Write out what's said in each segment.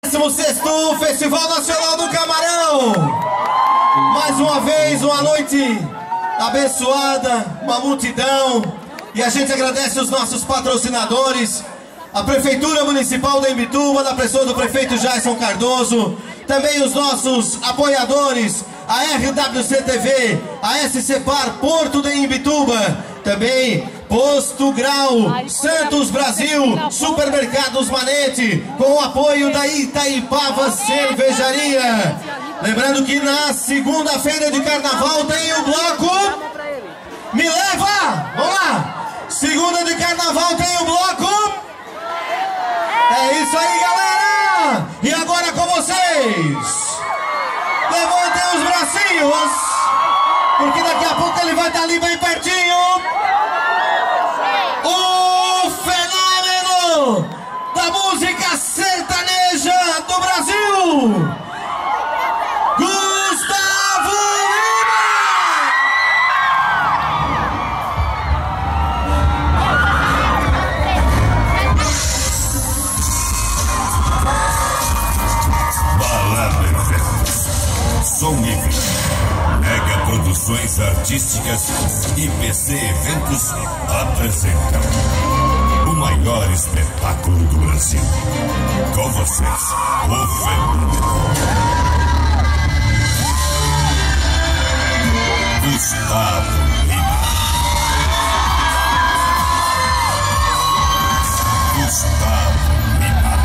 16º Festival Nacional do Camarão. Mais uma vez, uma noite abençoada, uma multidão. E a gente agradece os nossos patrocinadores, a Prefeitura Municipal de Imbituba, na pessoa do prefeito Jason Cardoso. Também os nossos apoiadores, a RWC TV, a SC Par Porto de Imbituba. Também Posto Grau, Santos Brasil, Supermercados Manete, com o apoio da Itaipava Cervejaria. Lembrando que na segunda-feira de carnaval tem o bloco... Me leva! Vamos lá! Segunda de carnaval tem o bloco... É isso aí, galera! E agora com vocês! Levantem os bracinhos, porque daqui a pouco ele vai estar ali bem pertinho. O fenômeno da música sertaneja do Brasil, Gustavo Lima! Balada Efeitos, Som Livre, Mega Produções Artísticas e PC Eventos apresentam o maior espetáculo do Brasil. Com vocês, o fenômeno Gustavo Lima. Gustavo Lima.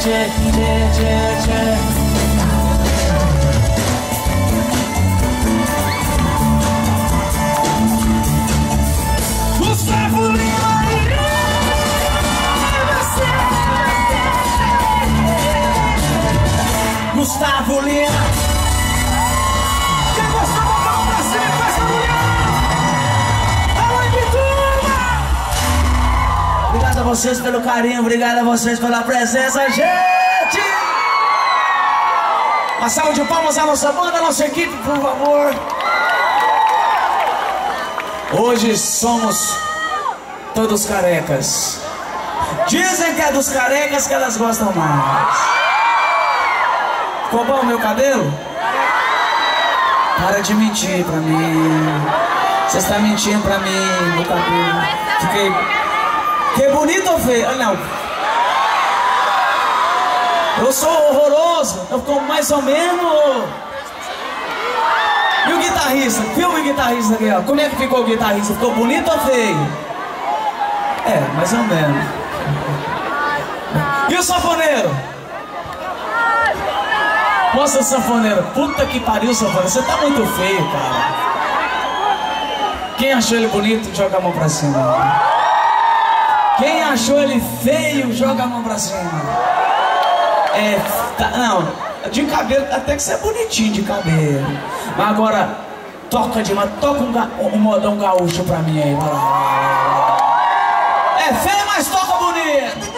Gustavo Lima. Gustavo Lima. Quem gostou da mão pra cima, faz barulho. Alô, Imbituba. Obrigado a vocês pelo carinho, obrigado a vocês pela presença, gente. Uma salva de palmas à nossa banda, à nossa equipe, por favor. Hoje somos todos carecas. Dizem que é dos carecas que elas gostam mais. Ficou bom o meu cabelo? Para de mentir pra mim. Você está mentindo pra mim, meu cabelo. Fiquei bonito ou feio? Ah, não. Eu sou horroroso. Eu fico mais ou menos. E o guitarrista? Filma o guitarrista aqui, ó. Como é que ficou o guitarrista? Ficou bonito ou feio? É, mais ou menos. E o sanfoneiro? Mostra o sanfoneiro. Puta que pariu, sanfoneiro. Você tá muito feio, cara. Quem achou ele bonito, joga a mão pra cima. Quem achou ele feio, joga a mão pra cima. É, tá, não, de cabelo, até que você é bonitinho de cabelo. Mas agora, toca um modão gaúcho pra mim aí. Vai lá. É feio, mas toca bonito.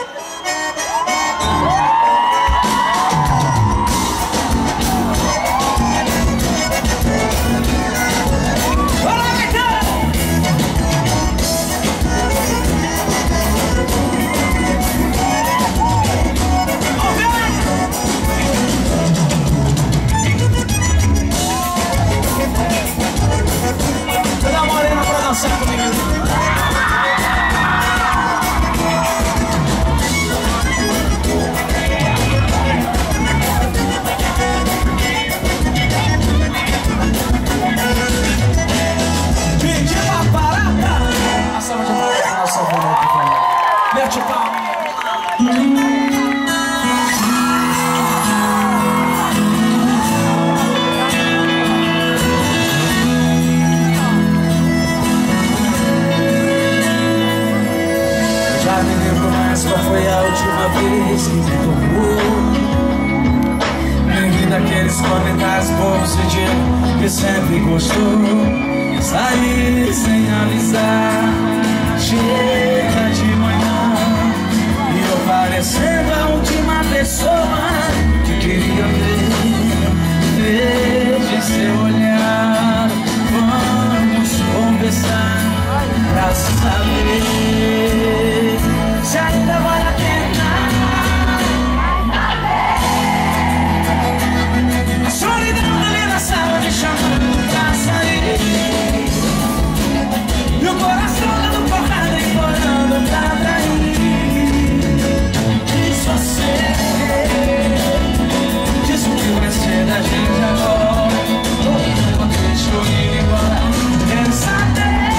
Mete o pau. Já me lembro mais qual foi a última vez que me tocou. Lembro daqueles comentários bobos e de que sempre gostou. Saí sem avisar. Chega de manhã e eu parecendo a última pessoa que queria ver. Veja seu olhar, vamos conversar pra saber se ainda vale a pena. A solidão ali na sala me chamando pra sair. E o coração dando porrada, implorando pra atrair. Diz você, diz o que vai ser da gente agora. Quando deixou ir embora, quero saber.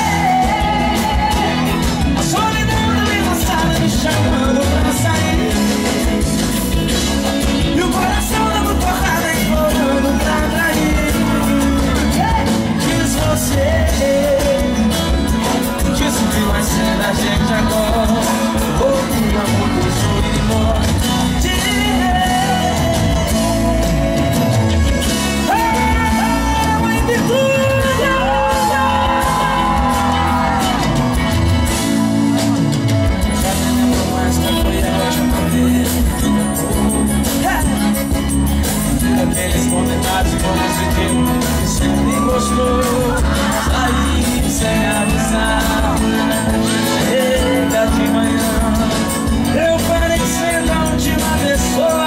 A solidão ali na sala me chamando pra sair. E o coração dando porrada, implorando pra atrair. Diz você, diz o que vai ser da gente agora. O amor deixou ir embora. Já me lembro mais qual foi a última vez. Aqueles comentários bons e que sempre gostou. Saí sem avisar. Chega de manhã, eu parecendo a última pessoa.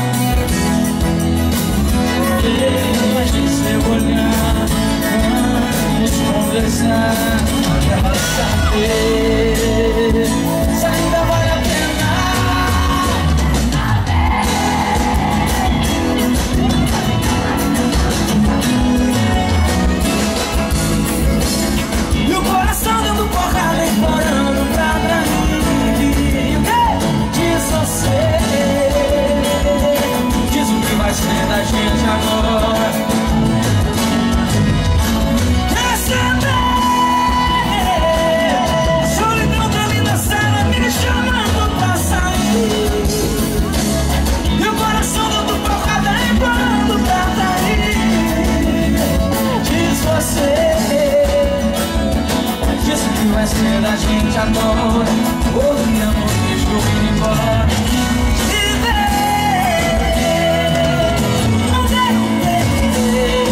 Veja seu olhar, vamos conversar. Quero saber se ainda vale a pena. E o coração dando porrada, implorando pra mim. Diz você, hoje à noite. Oh, meu amor, estou indo embora. Não quero ver.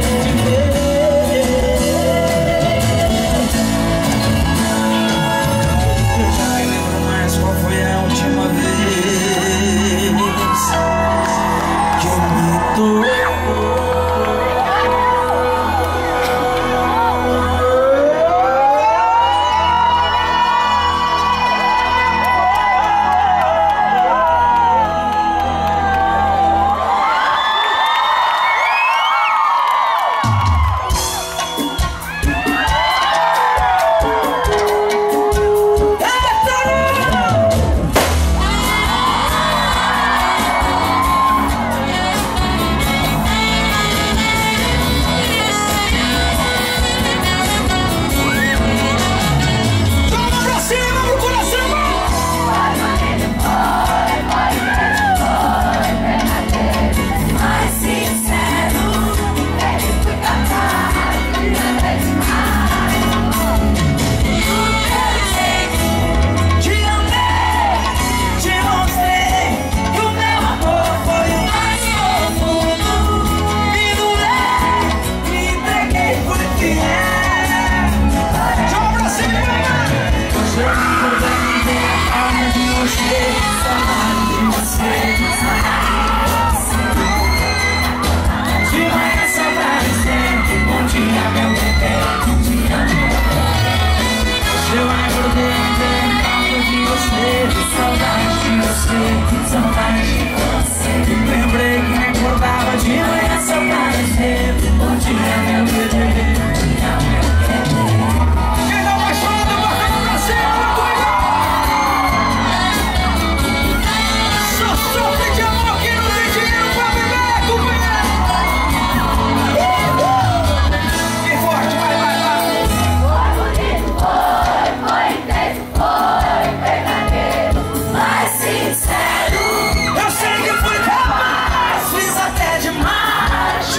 Eu já nem lembro mais qual foi a última vez que me tocou. Lembrei que me acordava de manhã só pra dizer bom dia, meu bebê. Quem tá apaixonado, bota a mão pra cima, só sofre de amor que não tem dinheiro pra beber, companheiro. Quem forte, vai. Foi intenso, foi verdadeiro, mas sincero. Eu sei que fui capaz, fiz até demais.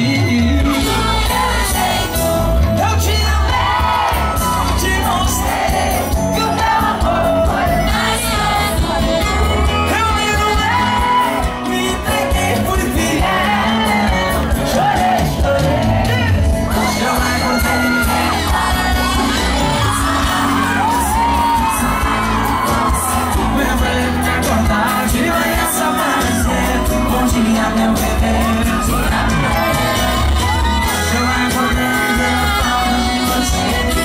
Eu te amei, te mostrei que o teu amor foi mais profundo. Eu me doei, me entreguei, fui fiel. Chorei. Eu acordei. Lembrei que me acordava de manhã só pra dizer bom dia, meu bebê. Eu acordei dando falta de você,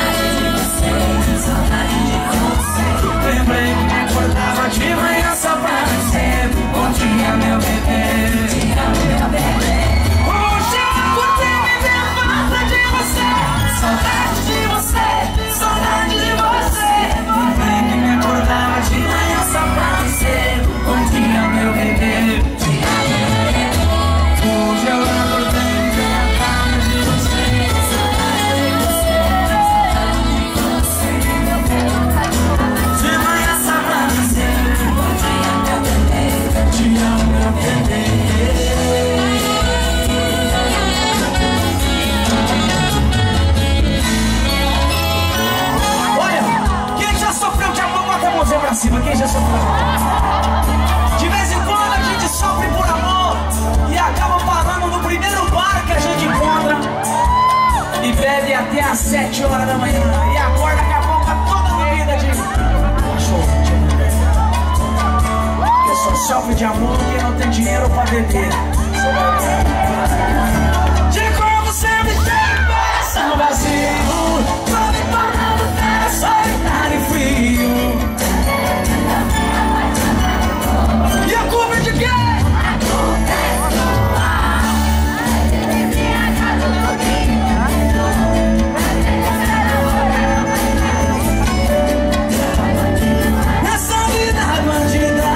saudade de você. Lembrei que me acordava de manhã só pra dizer bom dia, meu bebê. Hoje eu acordei me dando falta de você, saudade de você, saudade de você. Lembrei que me acordava de manhã só pra dizer bom dia, meu bebê. Hoje eu acordei me dando falta de você, de manhã só pra dizer bom dia, meu bebê. Te amo, meu bebê. Olha, quem já sofreu de amor, bota a mãozinha pra cima. Quem já sofreu? De vez em quando a gente sofre por amor e acaba parando no primeiro bar que a gente encontra e bebe até às 7 horas da manhã e acorda com a boca toda bebida de cachorro. Porque só sofre de amor quem não tem dinheiro pra beber. De como você me tem no vazio, tô me tornando terra solitário e frio. E a culpa é de quem? A culpa é sua. Ele me agarrou no rio. Nessa vida bandida,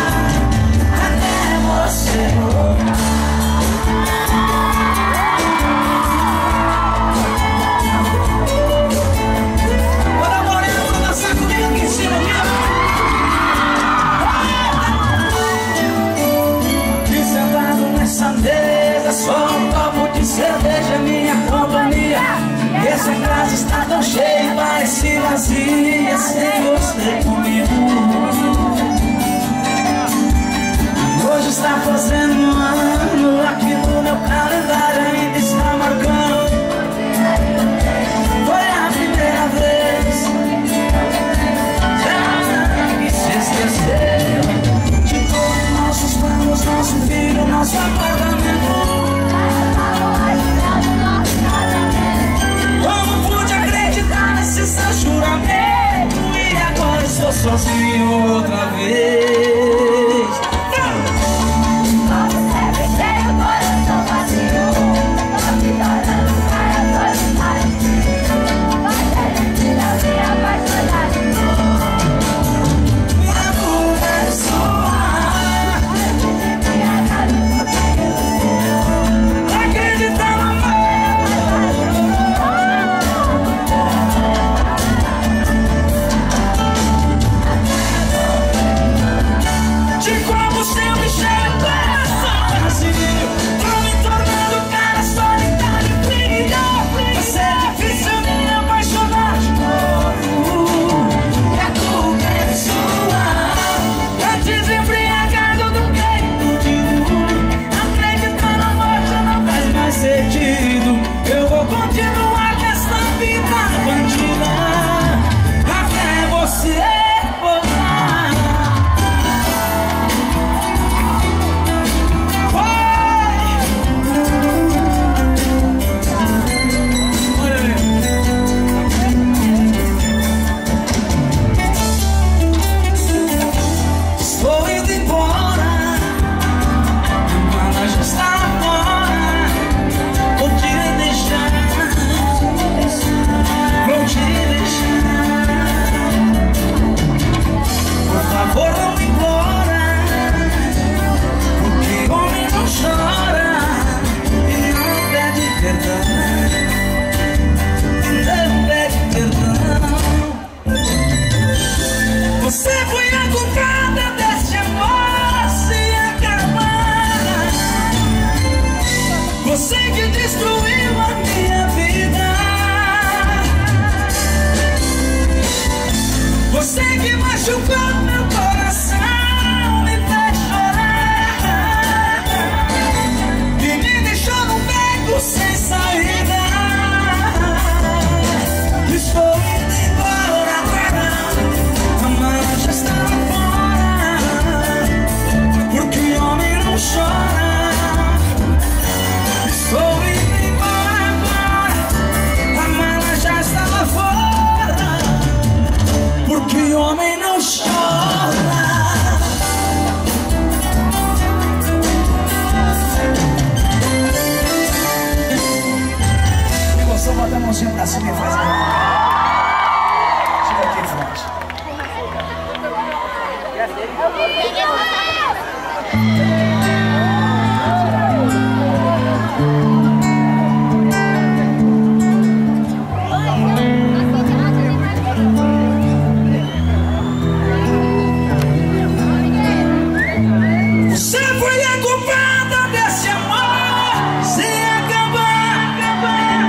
até você voltar. essa casa está tão cheia, parece vazia sem você comigo. Hoje está fazendo um ano, aqui no meu calendário ainda está marcando. Foi a primeira vez, já que se esqueceu de todos nossos planos, nosso filho, nosso apartamento. Como pude acreditar nesse seu juramento? E agora estou sozinho outra vez. Bota a mãozinha pra cima e faz a mão. Chega aqui, forte. Você foi a culpada desse amor sem acabar.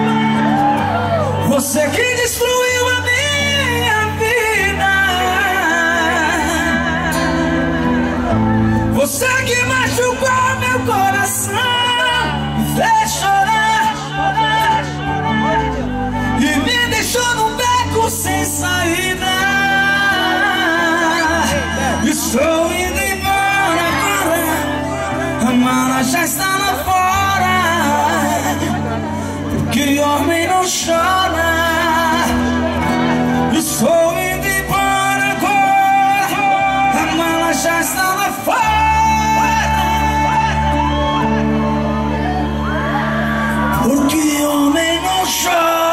Você que destruiu a minha vida. Você que machucou meu coração, me fez chorar, e me deixou num beco sem saída. Estou indo embora agora, a mala já está lá fora, porque homem não chora. Estou indo embora agora, a mala já está lá fora, porque homem não chora.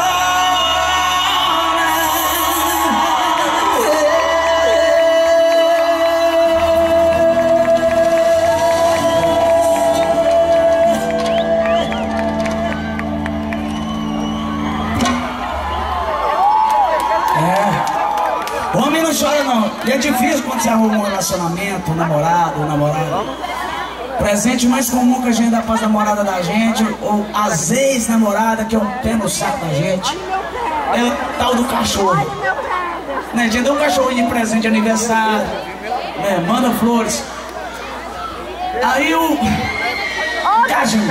Homem não chora não. E é difícil quando você arruma um relacionamento, um namorado, Presente mais comum que a gente dá para as namoradas da gente, ou as ex-namoradas, que é um pé no saco da gente, é o tal do cachorro. Né? A gente dá um cachorrinho de presente de aniversário, né? Manda flores. Aí o Cajinho.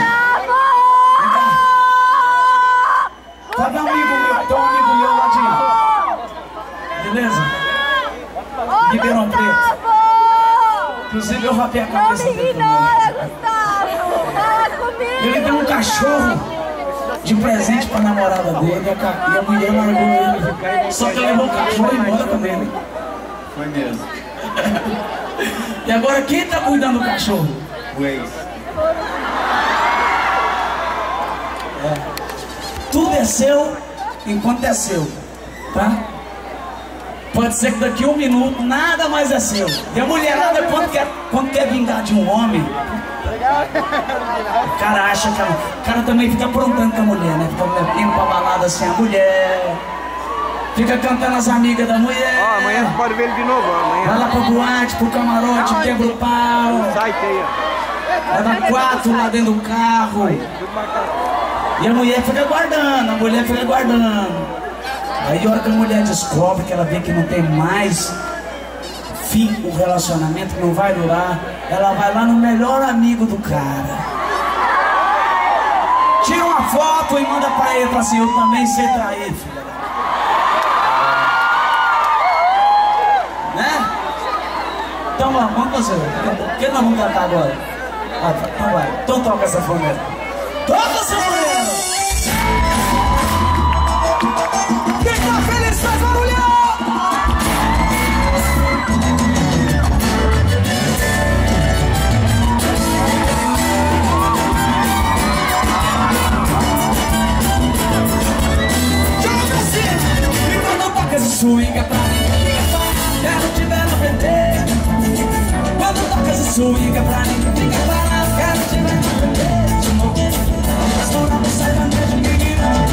Tá meu amigo meu, tem um amigo meu lá de. Beleza? Ribeirão Preto. Inclusive eu rapei a cabeça dele também. Ele deu um cachorro de presente pra namorada dele e a mulher largou ele. Só que ele levou o cachorro embora também, né? Foi mesmo. E agora quem tá cuidando do cachorro? O ex. Tudo é seu enquanto é seu, tá? Pode ser que daqui a 1 minuto nada mais é seu. E a mulherada, quando quer vingar de um homem, o cara acha que o cara também fica aprontando com a mulher, né? Fica indo pra balada assim, a mulher fica cantando as amigas da mulher. Ó, amanhã você pode ver ele de novo, amanhã. Vai lá pra boate, pro camarote, quebra o pau. Sai, teia. Vai dar 4 lá dentro do carro. E a mulher fica guardando, Aí a hora que a mulher descobre, que ela vê que não tem mais fim o relacionamento, que não vai durar, ela vai lá no melhor amigo do cara, tira uma foto e manda pra ele, fala assim, eu também sei trair, filha. Né? Então vamos fazer. O que nós vamos cantar agora? Então vai, então toca essa sanfoneira. Toca essa sanfoneira! Quem tá feliz faz barulho! E quando toca esse swing é pra ninguém parar, quero te ver no PT. Quando toca esse swing é pra ninguém parar, quero te ver no PT. De novo, estourando o sertanejo que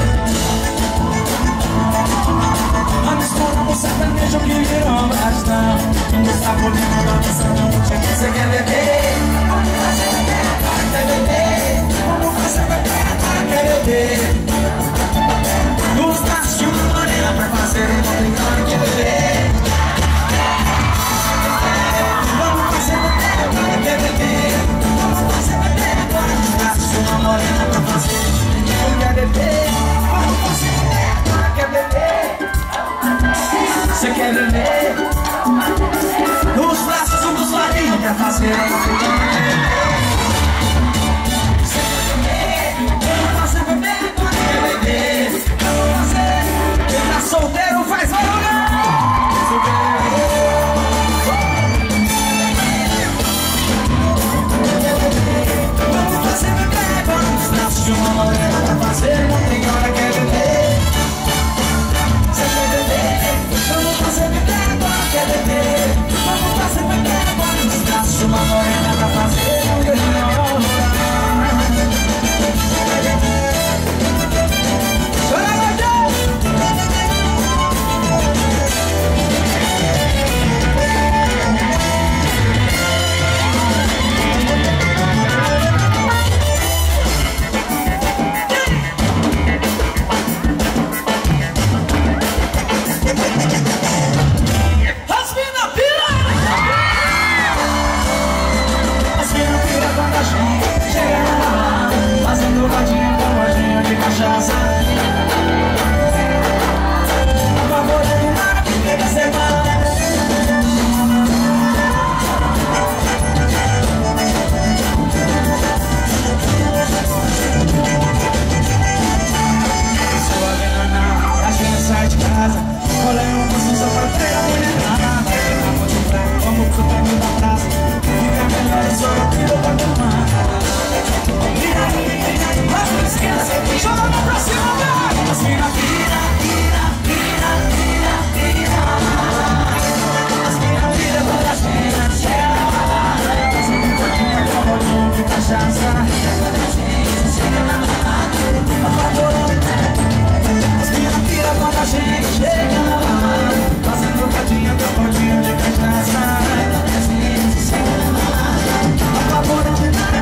misturamos sertanejo que virou bastão. Não está bolando na dança, você quer beber? Você quer beber? Vamos fazer beber, quer beber? Nos braços de uma morena pra fazer um bom que beber. Vamos fazer beber, quer beber? Vamos fazer beber agora. Nos braços de uma morena pra fazer um bom quer beber. Vamos fazer beber agora, quer beber? Você quer beber? Nos braços um dos larinhos pra fazer um você quer beber? Vamos fazer beber agora, quer beber? Vamos fazer. Quem tá solteiro faz barulho! Vamos fazer beber agora. Nos braços de uma morena pra fazer, não tem hora quer beber. Você quer beber? Vamos fazer beber agora, quer beber? Vamos fazer beber agora. Nos braços de uma morena pra fazer um guerreiro. Fazendo rodinha com rodinha de cachaça. Favorando nada que fica semana. Sua venana, a gente sai de casa. Colei um curso só pra ter a mulherada. Vai ficar muito fraco, vamos pro caminho da praça. Fica melhor só eu pra tomar. Mas não esqueça, joga pra cima, vai! As mina vira, vira, vira, vira, vira. As mina vira quando as mina chega. Fazendo um pouquinho com rodinho de cachaça. As mina vira quando a gente chega. Fazendo um pouquinho com rodinho de cachaça. Apavorando nada.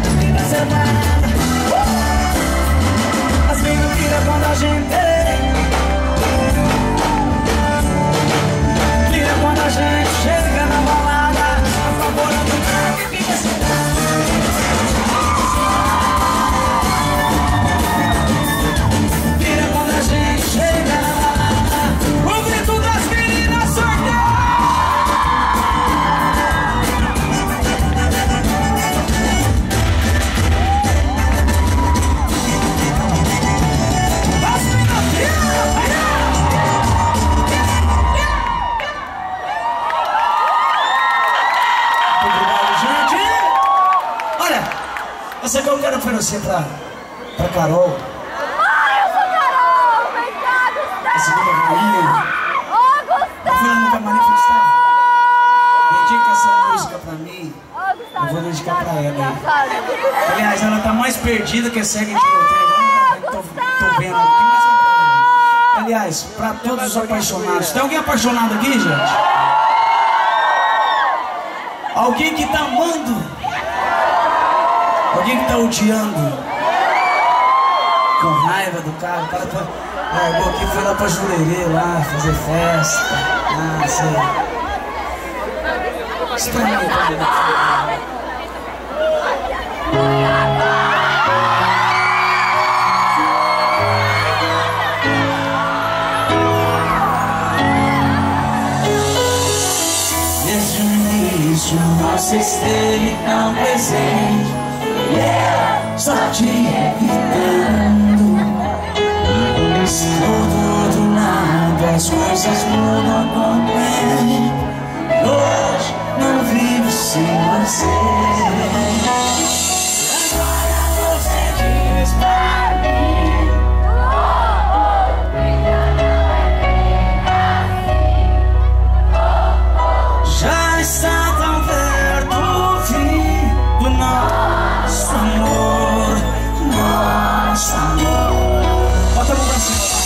Essa que eu quero oferecer pra Carol. Ai, eu sou Carol! Vem cá, Gustavo! A segunda rainha. Ô, Gustavo! Eu fui lá no camarim e falei, Gustavo, dedica essa música pra mim. Ô, Gustavo! Eu vou dedicar pra ela aí. aí. Aliás, ela tá mais perdida que a cega de roteiro. Tô vendo aqui, mas aliás, pra todos os apaixonados. Tem alguém apaixonado aqui, gente? Alguém que tá amando? Alguém que tá odiando? Com raiva do cara? O cara largou aqui, foi lá pra Jurerê, lá, fazer festa. Ah, sei. Experimenta. Desde o início você esteve tão presente, só te evitando. Estou do outro lado, as coisas mudam com o tempo. Hoje não vivo sem você. Agora você diz pra mim, já está tão perto o fim do nosso amor, nosso amor. Bota a mão pra cima.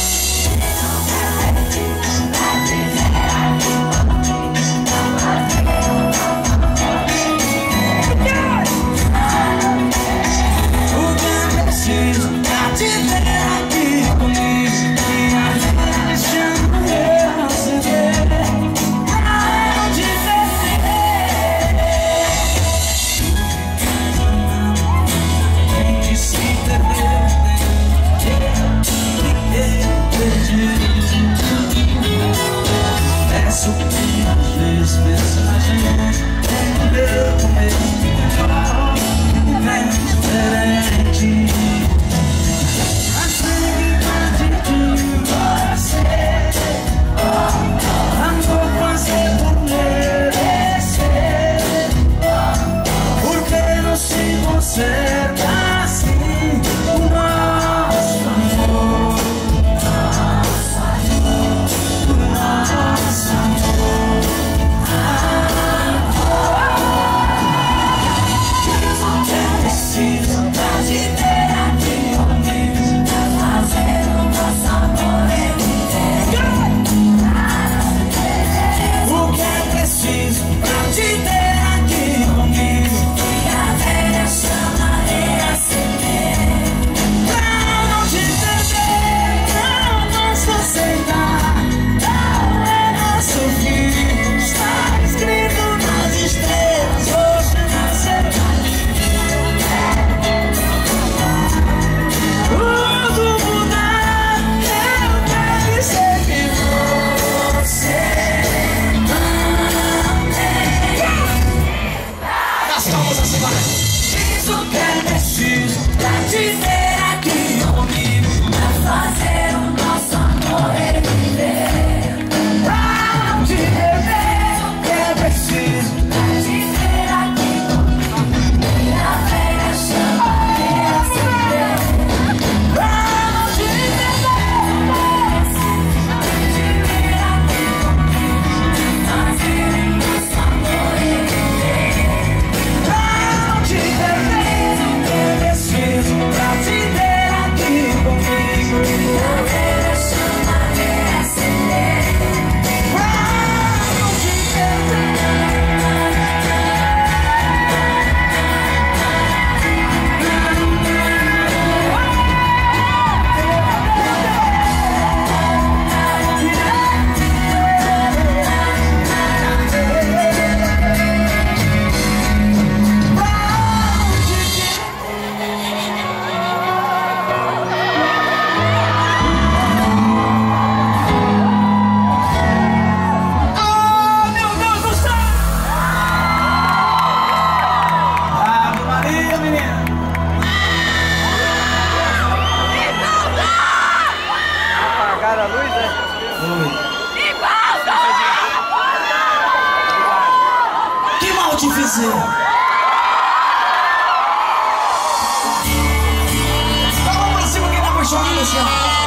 O que eu preciso Faz assim, ó.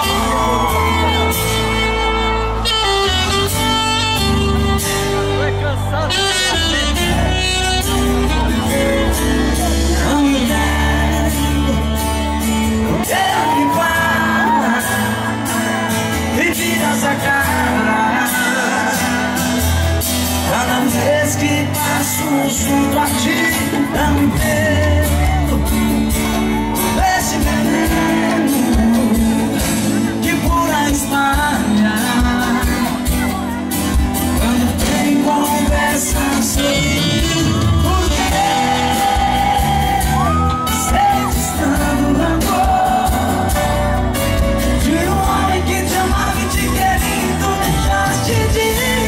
Cada vez que passo junto a ti, não entendo esse veneno que por aí espalha. Quando tem conversa sobre por que sei distando rancor de um homem que te amava e te queria, tu deixaste de ir.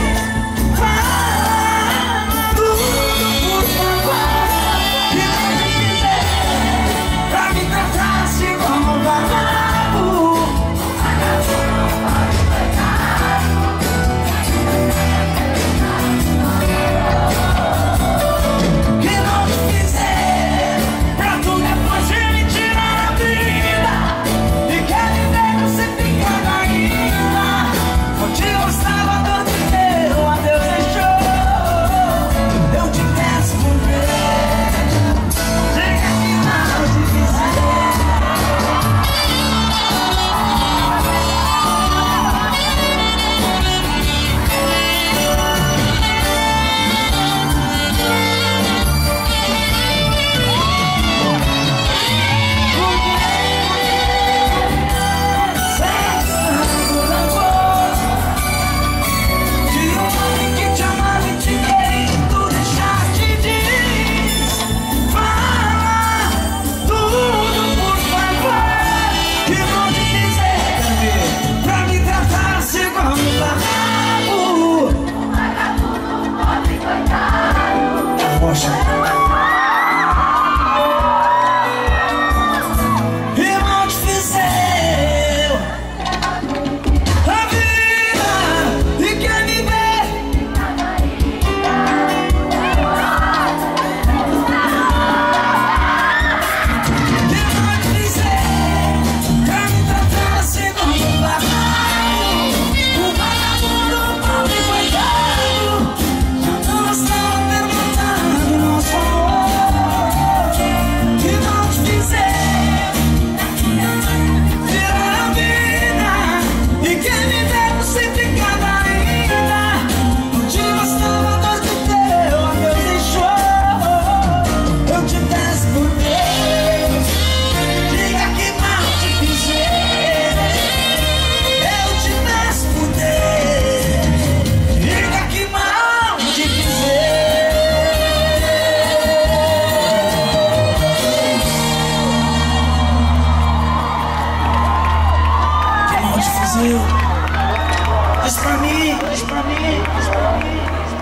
Diz pra mim, diz pra mim, diz pra mim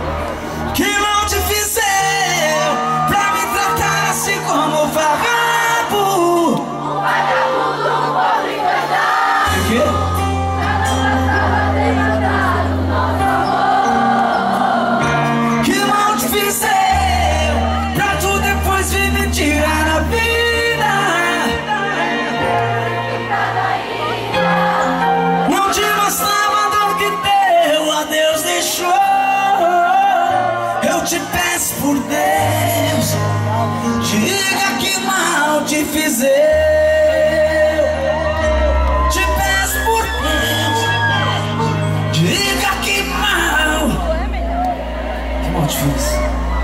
que não te fiz eu pra me tratar assim como vagabundo. Um vagabundo, pobre coitado. O quê? Que não te fiz eu pra tu depois vir me tirar a vida. Eu te peço por Deus, diga que mal te fiz eu. Te peço por Deus, diga que mal te fiz.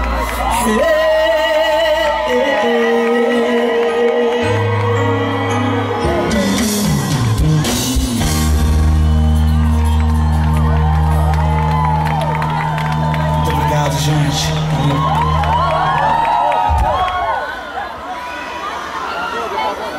Gente, valeu.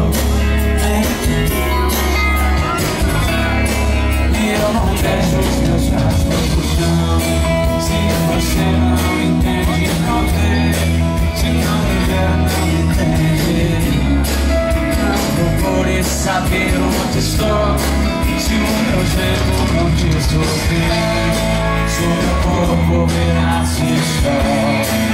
E eu não deixo os meus braços não. Se você não entende, não vê. Se não me ver, não entende. Não procure saber onde estou. Se o meu jeito não te sorrir, se o meu corpo virasse só.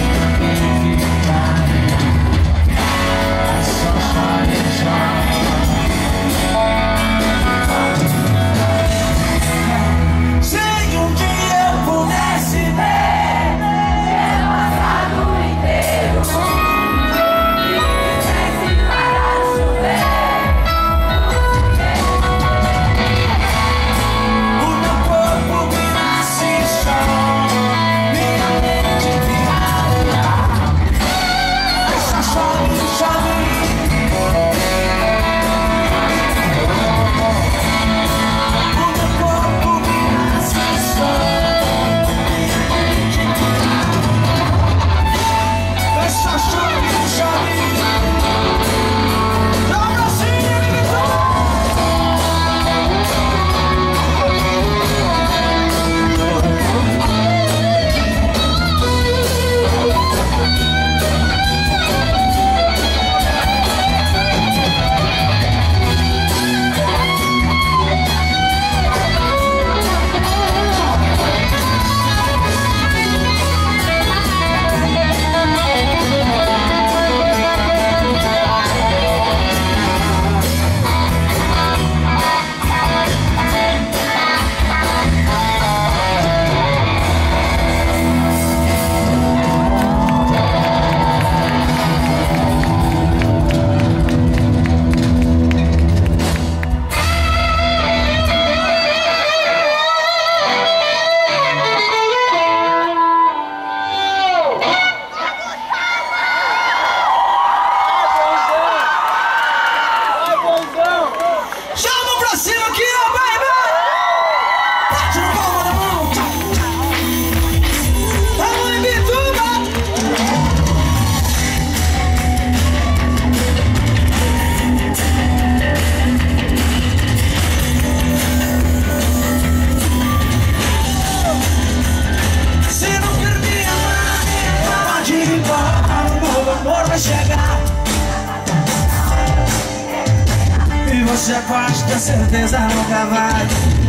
Você pode ter certeza, nunca vai.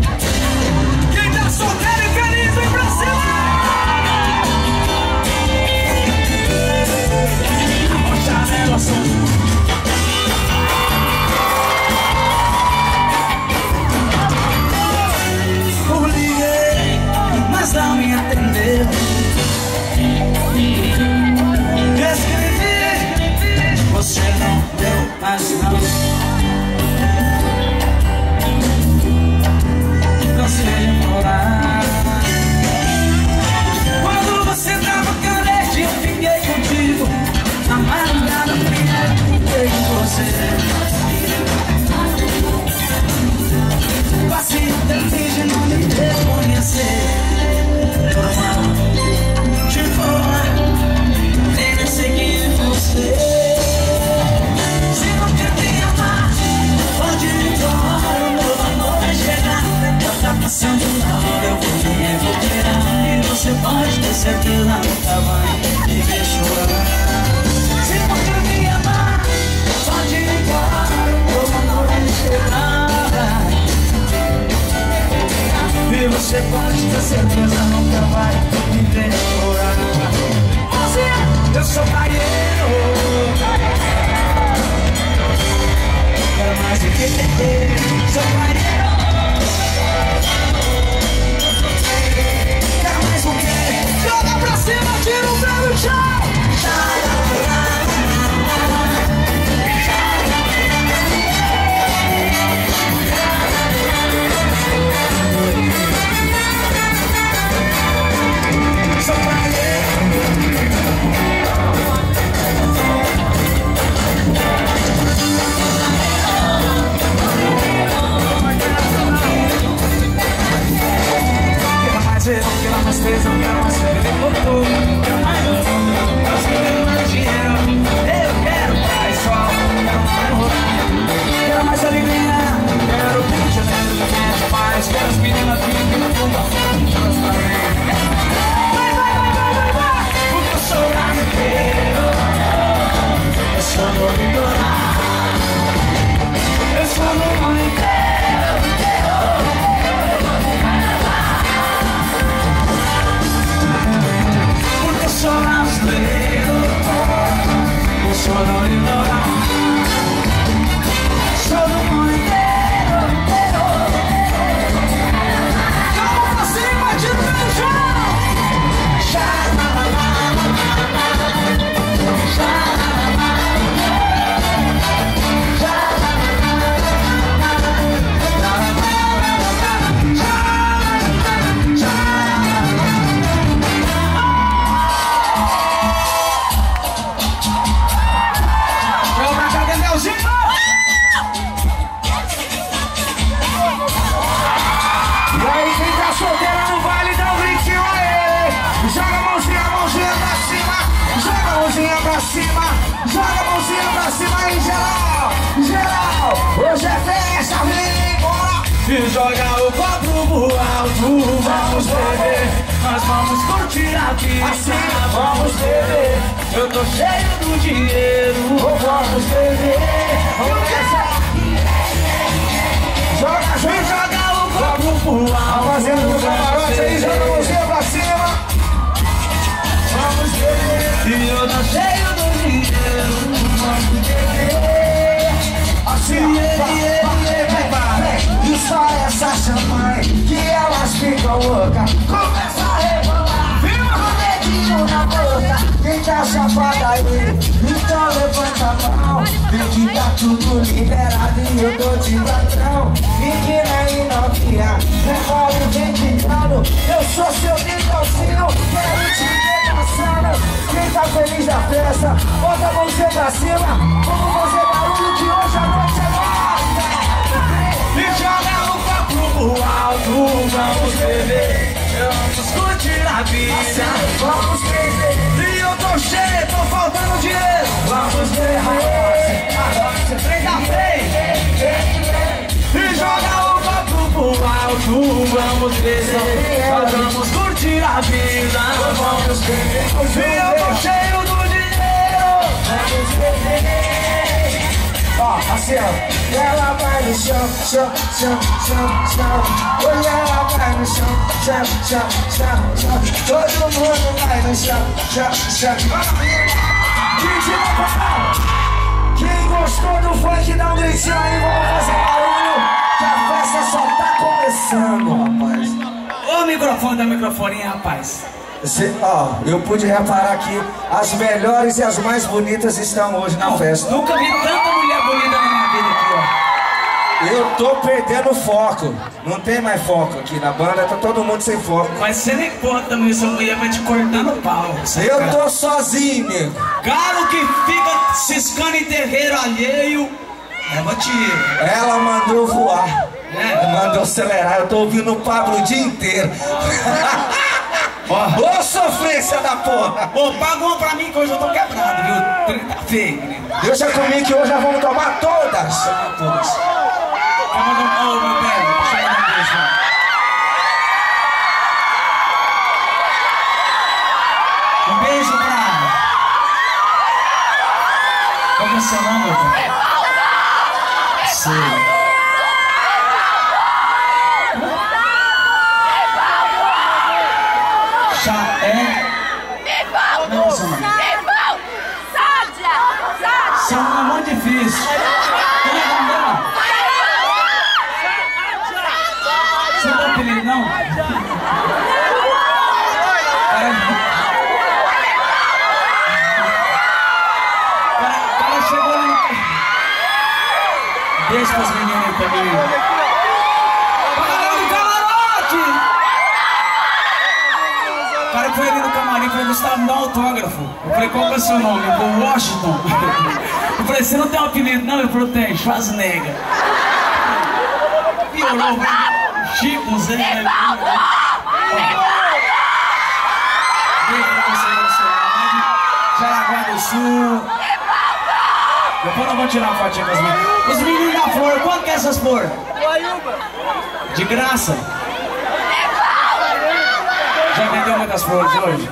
Quem tá solteiro e feliz, vem pra cima! A janela Eu liguei, mas não me atendeu. Escrevi, você não deu mais não. Quando você tava carente, eu fiquei contigo. Na madrugada fria, fiquei com você. Passei o tempo de não me reconhecer. Normal, de forma, nem me seguir você. Se não quer mãozinha pra cima aí, geral, geral. Hoje é festa, vem embora. E joga o copo pro alto, vamos beber. Nós vamos curtir a vida, Assim, vamos beber. Eu tô cheio do dinheiro, vamos beber. Vamos nessa. Joga, E joga o copo pro alto, rapaziada do camarote aí, joga a mãozinha pra cima. vamos beber. E eu tô cheio do dinheiro, vamos beber. Assim, vai. Isso é essa champanhe que elas ficam loucas. Começa a rebolar, com o dedinho na boca. Quem tá chapada aí, então levanta a mão. Vê que tá tudo liberado e eu tô de patrão. Menina e novinha, revole vem quicando. Eu sou seu Nicãozinho, quero te ver dançando. Quem tá feliz da festa, bota a mãozinha pra cima. Vamos fazer barulho que hoje a noite é nossa. E joga o copo pro alto, vamos beber. Vamos curtir a vida, Vamos beber, e eu tô cheio, tô faltando dinheiro. vamos beber. Três da frente. E joga o copo pro alto, vamos beber. Nós vamos curtir a vida, Vamos beber, e eu tô cheio do dinheiro. vamos beber. Ó, assim ó, ela vai no chão, chão, chão, chão, chão. Olha, ela vai no chão, chão, chão, chão, chão. Todo mundo vai no chão, chão, chão. DJ Papai, quem gostou do funk dá um gritinho aí, vamos fazer barulho, que a festa só tá começando, rapaz. Ô microfone da microfonia, rapaz. Eu pude reparar que as melhores e as mais bonitas estão hoje na festa. Nunca vi tanta mulher bonita na minha vida aqui, ó. Eu tô perdendo o foco. Não tem mais foco aqui na banda, tá todo mundo sem foco. Mas você nem conta também, essa mulher vai te cortando o pau. Eu tô sozinho, nego. Galo que fica ciscando em terreiro alheio, leva tiro. Ela mandou voar. É. Mandou acelerar. Eu tô ouvindo o Pablo o dia inteiro. Ô sofrência da porra. Ô, paga uma pra mim que hoje eu tô quebrado, viu? 30 feio, menino. Deixa comigo que hoje já vamos tomar todas. Todas. Quer mandar um meu velho? Deixa eu mandar um beijo. Um beijo pra... Como é seu nome, meu velho? Sei. Não, seu nome. Seu nome é muito difícil. Como é o nome dela? Você não tem apelido, não? Cara chegou ali. Deixa com as meninas aí também. O cara foi ali no camarim e falou, Gustavo, me dá um autógrafo. Eu falei, qual que é o seu nome? Ele falou, Washington. Eu falei, você não tem um apelido? Não, ele falou, tem, Schwarzenegger. Piorou, Chico, Zé, né? Beijo pra você, Jaraguá do Sul. Depois nós vamos tirar uma fotinha com as meninas. Os meninos da flor, quanto que é essas flores? De graça. Já vendeu muitas flores hoje?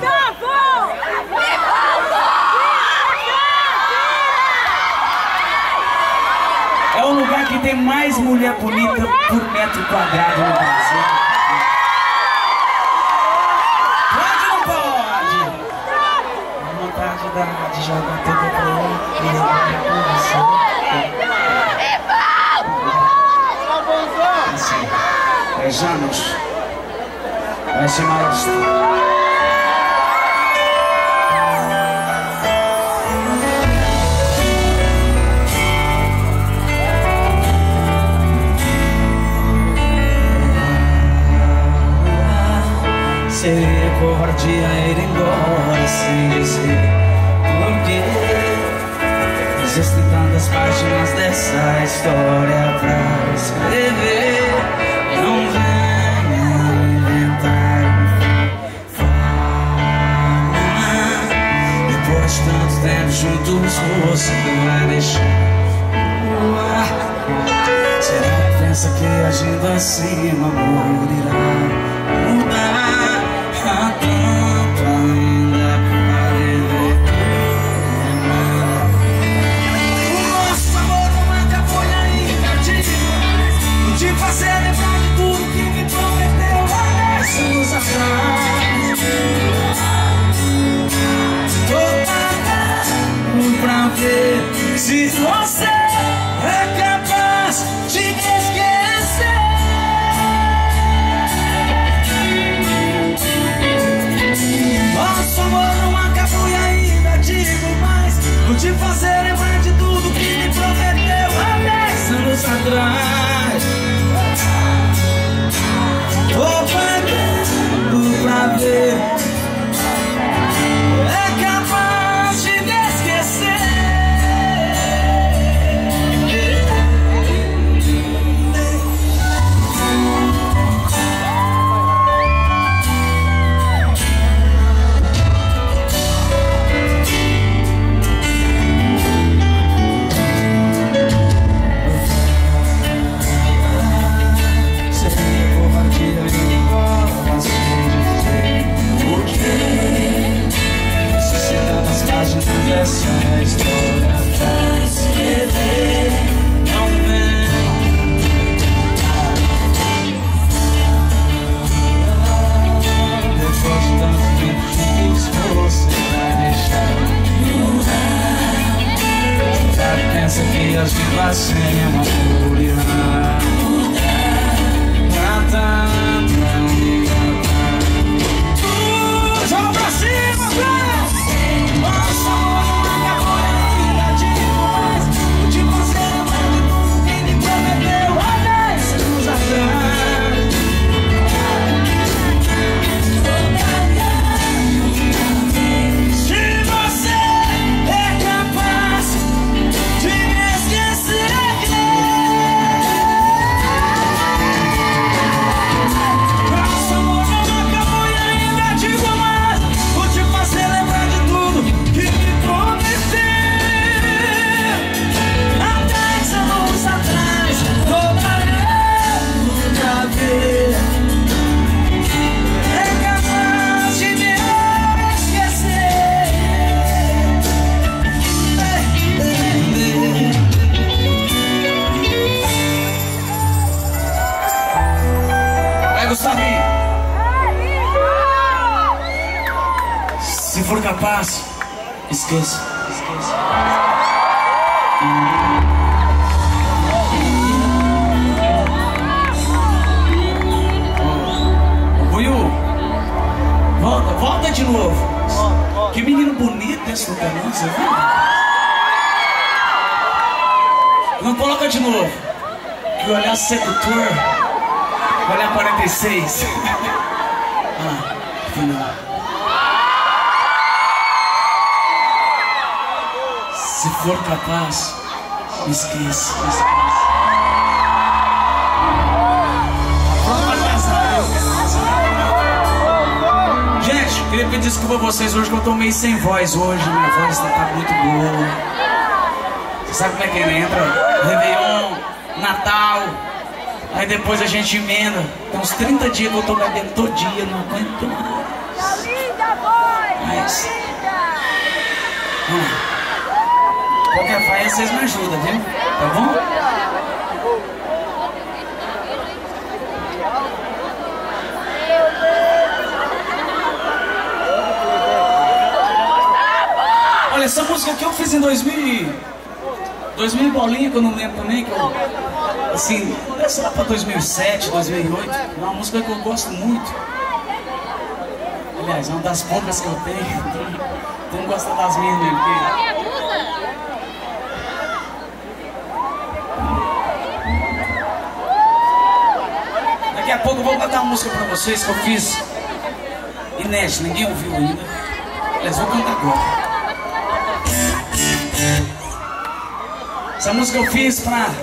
É o lugar que tem mais mulher bonita por metro quadrado no Brasil. Pode ou não pode? Dá vontade de jogar tudo pra um e jogar com você. Assim, 10 anos. Vai ser maestro. Seria covardia ir embora sem dizer porquê. Existem tantas páginas dessa história pra escrever. Não venha inventar. Depois de tanto breve juntos você vai deixar. Será que pensa que agindo assim o amor irá mudar? Há tanto ainda pra viver. O nosso amor não acabou e ainda te fazer lembrar de tudo que me prometeu há 10 anos atrás. Tô pagando pra ver se você é capaz de me esquecer. Nosso amor não acabou e ainda digo mais. Vou te fazer lembrar de tudo que me prometeu há 10 anos atrás. Tô pagando pra ver é capaz de me esquecer. Essa é a história vai se rever. Não vem. Depois de tanto tempo juntos você vai deixar. Sabe, pensa que as vivas sem amor irá mudar. Joga pra cima, vai! Nossa, amor não acabou ainda digo mais. Vou te fazer lembrar de tudo que me prometeu há 10 anos atrás. Se você é capaz de me esquecer. Nossa, amor não acabou e ainda digo mais. Vou te fazer lembrar de tudo que me prometeu há 10 anos atrás. Tô parando pra ver é capaz de me esquecer. Vai, Gustavinho. Se for capaz, esqueça. Buiu, volta de novo. Que menino bonito esse do canal, você viu? Não coloca de novo. Que olhar sedutor, olhar 46. Final. Se for capaz, esqueça. Gente, queria pedir desculpa a vocês hoje que eu tô meio sem voz hoje. Minha voz tá muito boa. Você sabe como é que ele entra? Réveillon, Natal. Aí depois a gente emenda. Tem uns 30 dias que eu tô bebendo todo dia, não aguento mais. Mas... qualquer faia vocês me ajudam, viu? Tá bom? Olha, essa música aqui eu fiz em 2000 e bolinha, que eu não lembro também, que eu... assim, sei lá pra 2007, 2008. É uma música que eu gosto muito. Aliás, é uma das poucas que eu tenho. Tu não gosta das minhas, né? Daqui a pouco eu vou cantar uma música pra vocês que eu fiz inédita, ninguém ouviu ainda. Aliás, vou cantar agora. Essa música eu fiz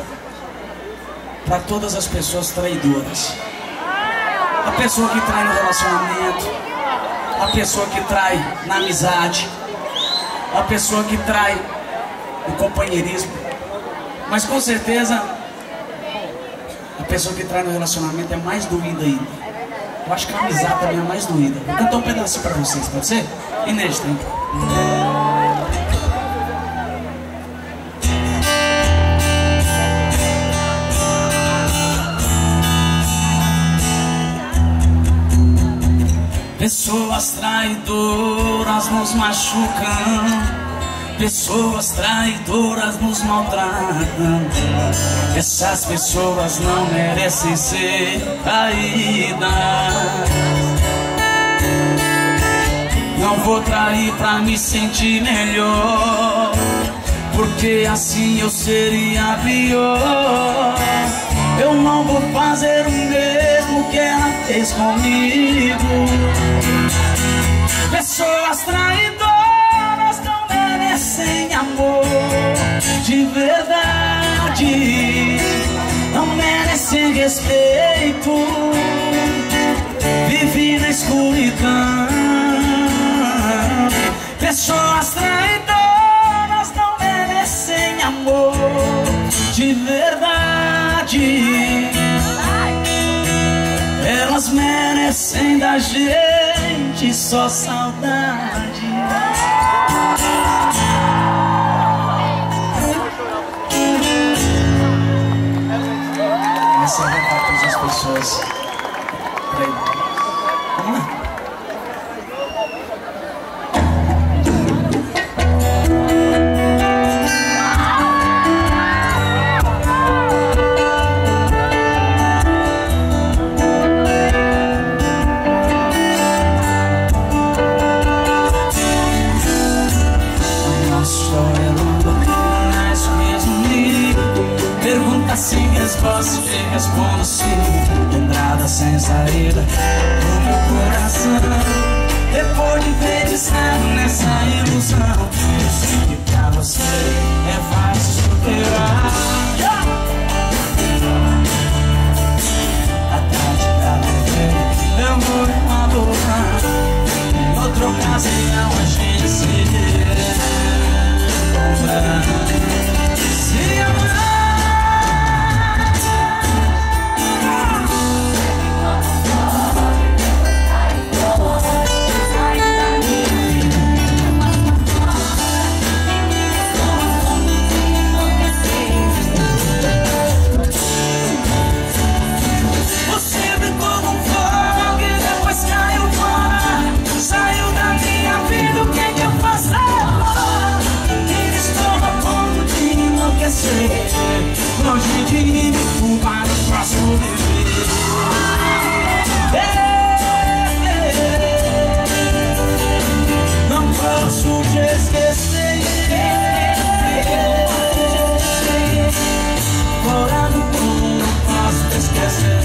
pra todas as pessoas traidoras. A pessoa que trai no relacionamento, a pessoa que trai na amizade, a pessoa que trai o companheirismo. Mas com certeza, a pessoa que trai no relacionamento é mais doída ainda. Eu acho que a amizade também é mais doída. Vou cantar um pedacinho pra vocês, pode ser? Inédito, hein? Pessoas traidoras nos machucam, pessoas traidoras nos maltratam. Essas pessoas não merecem ser traídas. Não vou trair pra me sentir melhor, porque assim eu seria pior. Eu não vou fazer o mesmo que ela fez comigo. Pessoas traidoras não merecem amor de verdade, não merecem respeito. Vivi na escuridão. Pessoas traidoras não merecem amor de verdade, elas merecem da gente só saudade. Essa é a pra todas as pessoas. Vamos lá. Sem resposta, te respondo sim. Entrada sem saída no meu coração. Depois de ver estado nessa ilusão, eu sei que pra você é fácil superar. A tarde pra viver eu vou adorar. Em outra ocasião a gente se amar. Longe de mim, para o próximo viver. Não posso te esquecer. Fora do mundo, não posso te esquecer.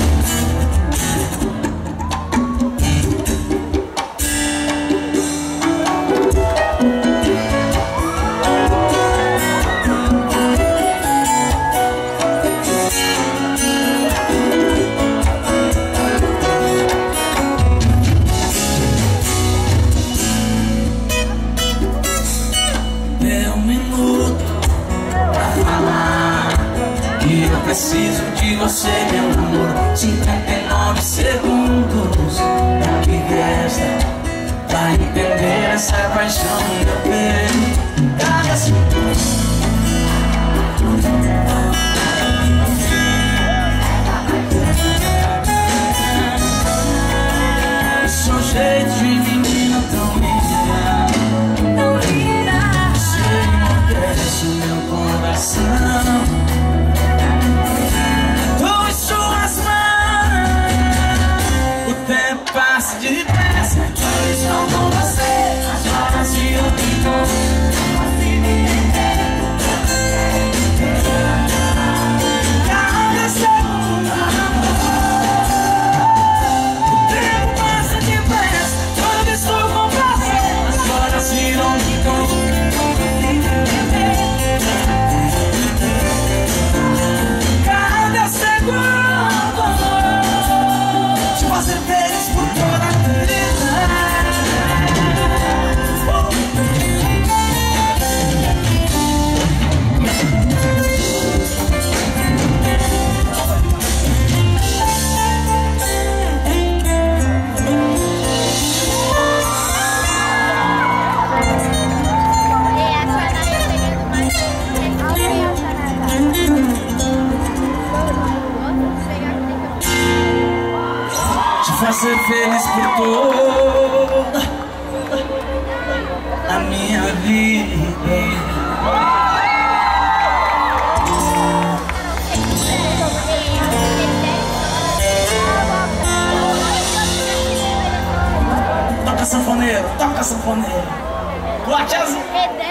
Preciso de você, meu amor. 59 segundos é o que resta pra entender essa paixão no meu peito. Dá-me assim. Sou jeito de menina tão linda. Você enlouquece o meu coração. Passa depressa, eu estou com você. As horas de outono, assim me cada segundo. O tempo passa depressa, eu estou com você. As horas de outono, pra ser feliz por toda a minha vida. Toca sanfoneiro, toca sanfoneiro. Boate azul.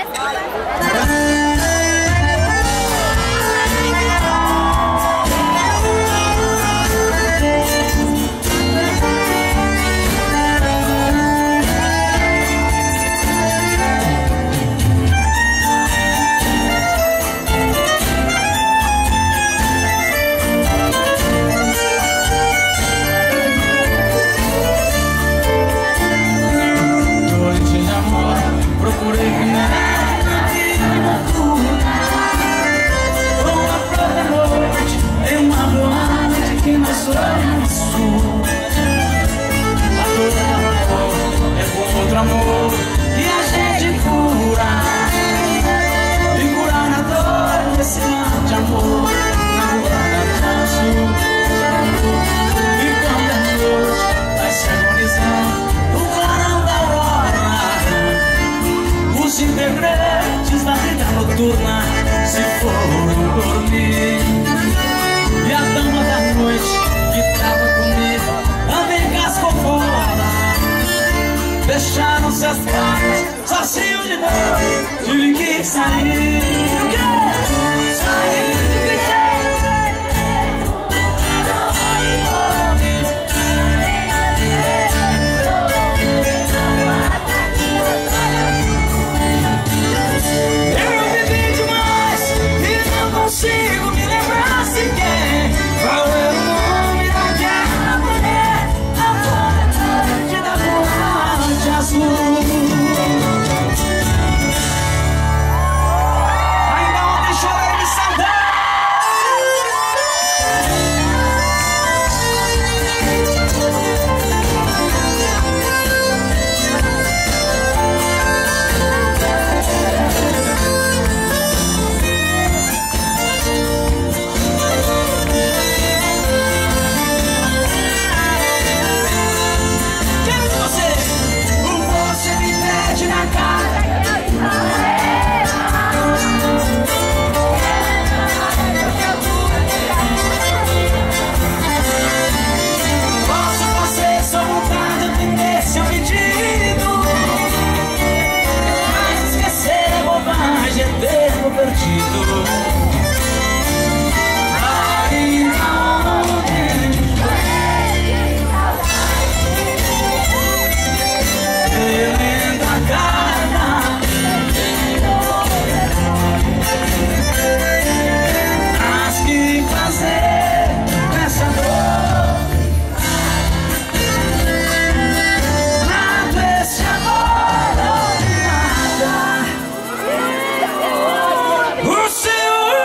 Procurei que não era vida noturna, uma própria noite, em uma boate que nós somos sul. A dor do amor é com outro amor e a gente cura. E curar na dor desse mar de amor, na rua da nosso. E quando a noite vai se agonizando no clarão da aurora, os integrantes da briga noturna se foram dormir. E a dama da noite que tava comigo também cascou fora. Fecharam-se as portas, sozinho de novo, tive que sair. Sair de gritei. Consigo me lembrar sequer qual é o nome daquela mulher, a boate da boate azul. Ainda ontem chorei de saudade. Perdido. Ainda ontem relendo a cara, mas que fazer nessa dor? Nada esse amor, nada. O seu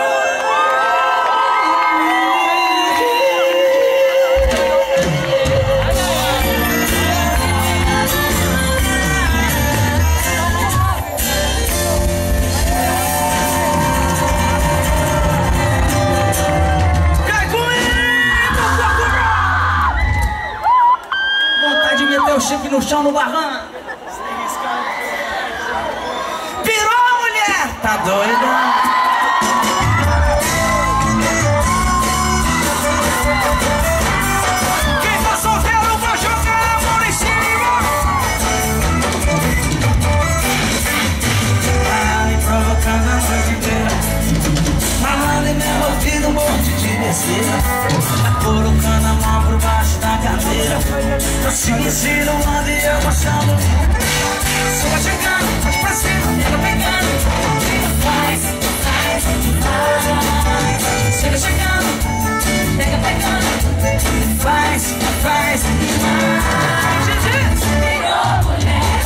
cai comigo, vontade de meter o chip no chão no barranco. Pirou, mulher, tá doida? Falando em meu ouvido, um monte de besteira, colocando a mão por baixo da cadeira. Eu sigo insinuando e eu achando. Você vai chegando, vai pra cima, fica pegando. Faz, faz, faz. Você vai chegando, pega pegando. Faz, faz, faz. Virou mulher,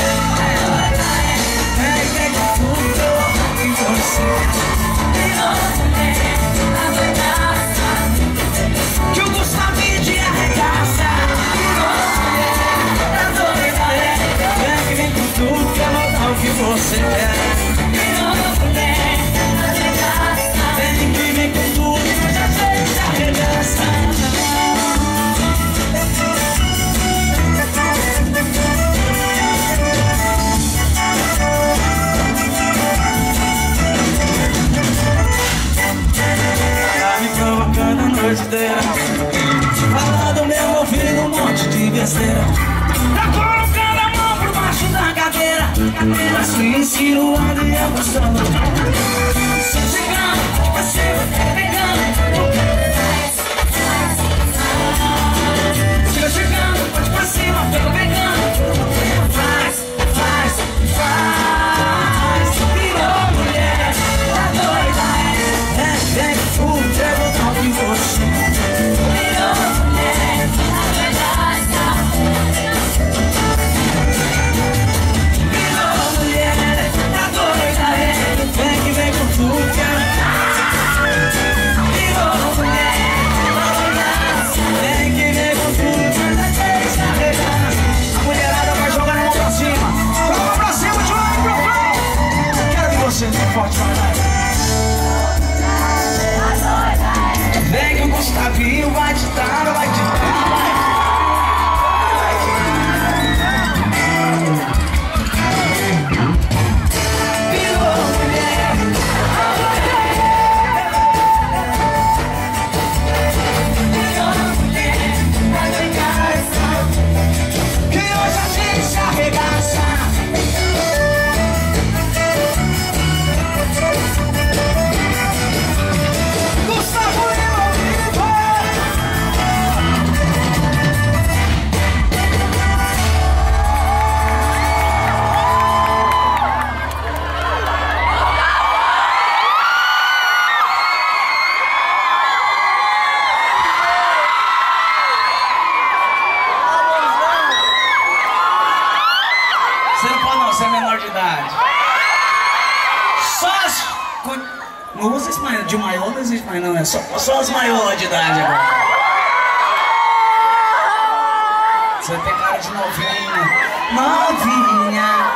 pega tudo em você. Que o Gustavinho te arregaça. Vem com tudo que eu não besteira. Tá colocando a mão por baixo da cadeira, tá se insinuando e eu gostando. Cê chegando, você pegando. Chega chegando, pode pra cima, pega pegando. Faz. Virou mulher, tá doida, é tudo, eu vou dar de você. Virou mulher, tá doida. Virou mulher, tá doida, vem que vem com tudo, virou mulher, tá doida, vem que vem com tudo, a mulherada vai jogar na mão pra cima. Joga pra cima, joga pro frente. Quero que você não forte mais. Vem que o Gustavinho vai te dar, vai te dar, vai. Virou mulher, virou mulher, vai doidar. Que hoje a gente se arregaça. Gustavo Lima vivo. Você não pode não, você é menor de idade. Só as... Não existe mais, de maior não existe mais não, é só as maiores de idade agora. Você tem cara de novinha. Novinha.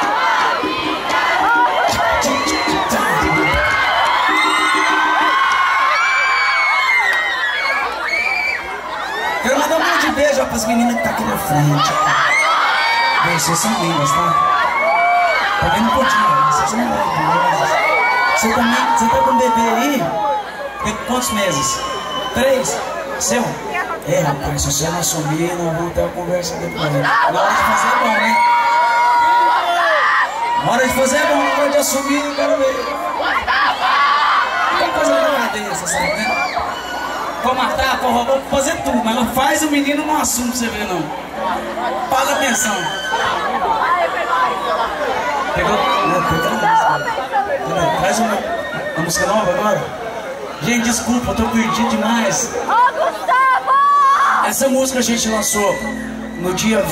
Quero mandar um monte de beijo pras meninas que tá aqui na frente. Vocês são lindas, tá? Tá vendo um pouquinho, vocês são lindas. Você tá com um bebê aí? Tem quantos meses? 3? Seu? Rapaz, se você não assumir, nós vamos ter uma conversa depois. Na hora de fazer é bom, né? Na hora de fazer é bom, na hora de assumir, eu quero ver. Tem coisa na cadeia, você sabe, né? Pode matar, pode roubar, pode fazer tudo, mas não faz o menino não assume pra você ver, não. Paga a pensão. Pegou? Traz uma música nova agora. Gente, desculpa, eu tô perdido demais. Essa música a gente lançou no dia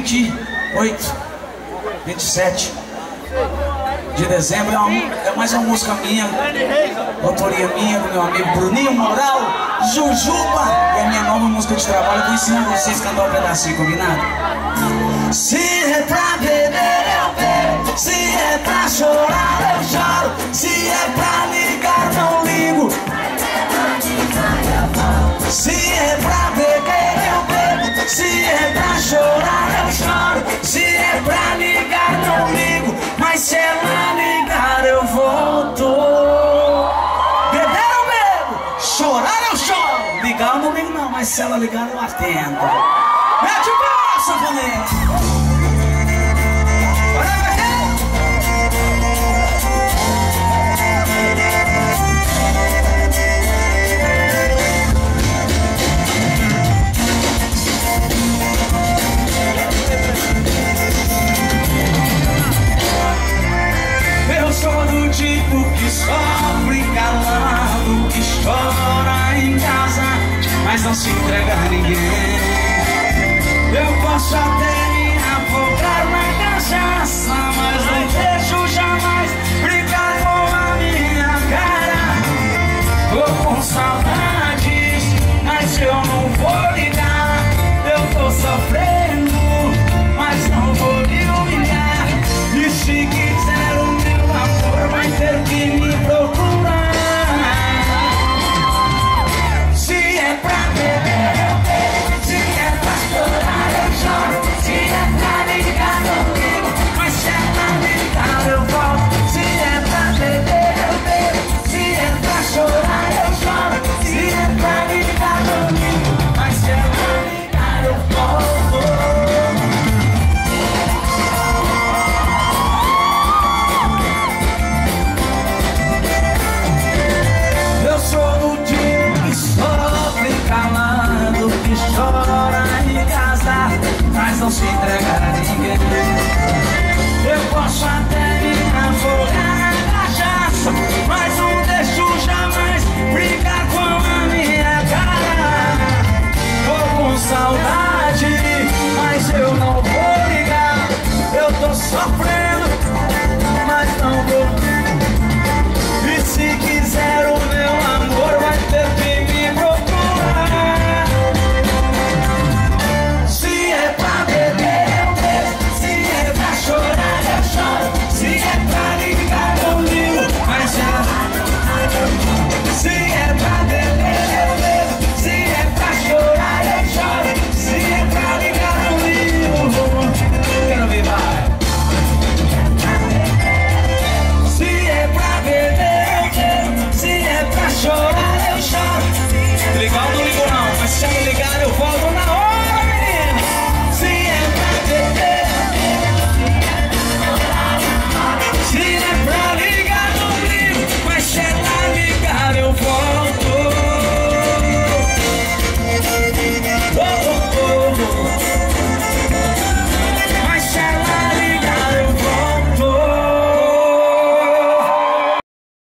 27 de dezembro. É mais uma música minha, autoria minha, do meu amigo Bruninho Moral, Jujuba. É a minha nova música de trabalho. Eu vou ensinar vocês a cantar um pedacinho, combinado? Se é pra beber, eu bebo. Se é pra chorar, eu choro. Se é pra ligar, não ligo. Se é pra beber, eu bebo. Se é pra chorar, eu choro. Se é pra ligar, não ligo. Mas se ela ligar, eu volto. Beber eu bebo, chorar eu choro. Ligar eu não ligo não, mas se ela ligar, eu atendo. Mete o pau, sanfoneiro. Eu sou do tipo que sofre calado, que chora em casa, mas não se entrega a ninguém. Eu posso até me afogar na cachaça, mas não deixo jamais brincar com a minha cara. Tô com saudades, mas eu não vou ligar. Eu tô sofrendo.